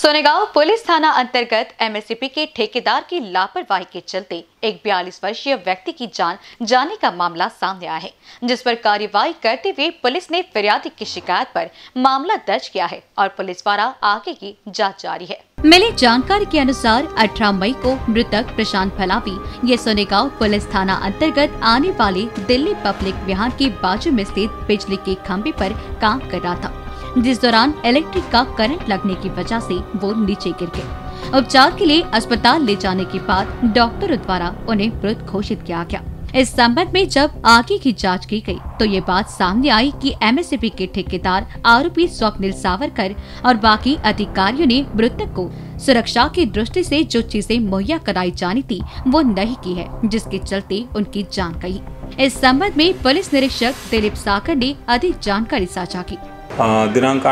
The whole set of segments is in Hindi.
सोनेगांव पुलिस थाना अंतर्गत एमएससीपी के ठेकेदार की लापरवाही के चलते एक 42 वर्षीय व्यक्ति की जान जाने का मामला सामने आया है, जिस पर कार्यवाही करते हुए पुलिस ने फिरियादी की शिकायत पर मामला दर्ज किया है और पुलिस द्वारा आगे की जांच जारी है। मिली जानकारी के अनुसार 18 मई को मृतक प्रशांत फलावी ये सोनेगांव पुलिस थाना अंतर्गत आने वाले दिल्ली पब्लिक विहार के बाजू में स्थित बिजली के खंभे पर काम कर रहा था, जिस दौरान इलेक्ट्रिक का करंट लगने की वजह से वो नीचे गिर गए। उपचार के लिए अस्पताल ले जाने के बाद डॉक्टरों द्वारा उन्हें मृत घोषित किया गया। इस संबंध में जब आगे की जांच की गई तो ये बात सामने आई कि एमएससीपी के ठेकेदार आरोपी स्वप्निल सावरकर और बाकी अधिकारियों ने मृतक को सुरक्षा की दृष्टि से जो चीजें मुहैया कराई जानी थी वो नहीं की है, जिसके चलते उनकी जान गई। इस संबंध में पुलिस निरीक्षक दिलीप सागर ने अधिक जानकारी साझा की। दिनांक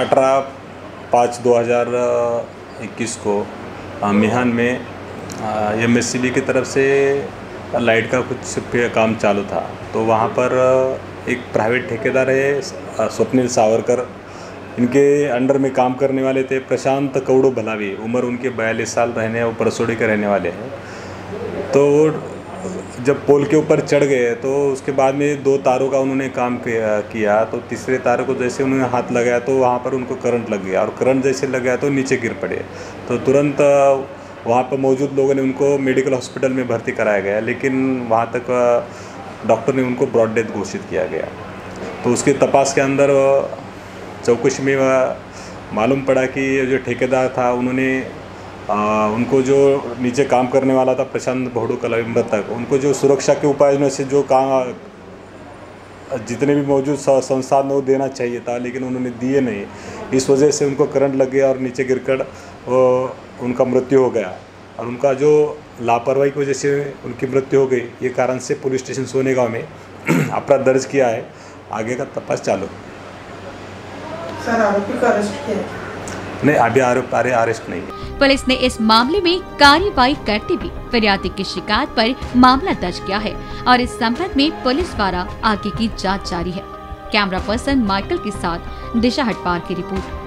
18/5/2021 को मिहान में एमएससीबी की तरफ से लाइट का कुछ काम चालू था, तो वहाँ पर एक प्राइवेट ठेकेदार है स्वप्निल सावरकर, इनके अंडर में काम करने वाले थे प्रशांत कौड़ो भलावी, उम्र उनके 42 साल रहने और परसोड़ी के रहने वाले हैं। तो जब पोल के ऊपर चढ़ गए तो उसके बाद में 2 तारों का उन्होंने काम किया, तो तीसरे तारों को जैसे उन्होंने हाथ लगाया तो वहाँ पर उनको करंट लग गया, और करंट जैसे लग गया तो नीचे गिर पड़े। तो तुरंत वहाँ पर मौजूद लोगों ने उनको मेडिकल हॉस्पिटल में भर्ती कराया गया, लेकिन वहाँ तक डॉक्टर ने उनको ब्रॉड डेथ घोषित किया गया। तो उसके तपास के अंदर चौकसी में मालूम पड़ा कि जो ठेकेदार था उन्होंने उनको जो नीचे काम करने वाला था प्रशांत भोड़ू कलविंबर तक, उनको जो सुरक्षा के उपाय में से जो काम जितने भी मौजूद संसाधन वो देना चाहिए था, लेकिन उन्होंने दिए नहीं। इस वजह से उनको करंट लग गया और नीचे गिरकर उनका मृत्यु हो गया, और उनका जो लापरवाही की वजह से उनकी मृत्यु हो गई, ये कारण से पुलिस स्टेशन सोनेगांव में अपराध दर्ज किया है। आगे का तपास चालू। सर, आरोपी को अरेस्ट किया? नहीं, अभी अरेस्ट नहीं। पुलिस ने इस मामले में कार्यवाही करते हुए फिरियादी की शिकायत पर मामला दर्ज किया है और इस संबंध में पुलिस द्वारा आगे की जांच जारी है। कैमरा पर्सन माइकल के साथ दिशा हटवार की रिपोर्ट।